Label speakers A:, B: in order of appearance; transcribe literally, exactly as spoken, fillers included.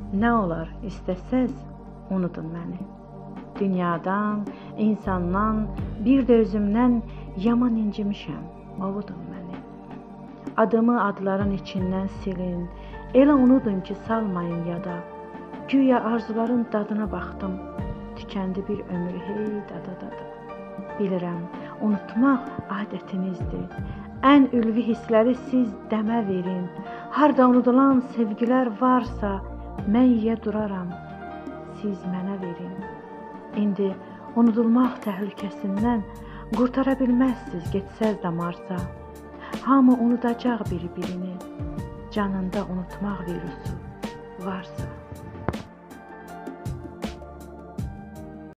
A: Nə olar istəsəz, unudun məni. Dünyadan, insandan, bir də özümdən yaman incimişəm, ovudun məni. Adımı adların içindən silin, elə unudun ki, salmayın yada. Güya arzuların dadına baxdım, tükəndi bir ömür hey dada dada. Bilirəm, unutmaq adətinizdir. Ən ülvi hissləri siz dəmə verin. Harda unudulan sevgilər varsa, mən yeyə duraram, siz mənə verin. İndi unudulmaq təhlükəsindən qurtara bilməzsiz getsəz damarsa. Hamı unudacaq bir-birini, canında unutmaq virusu varsa.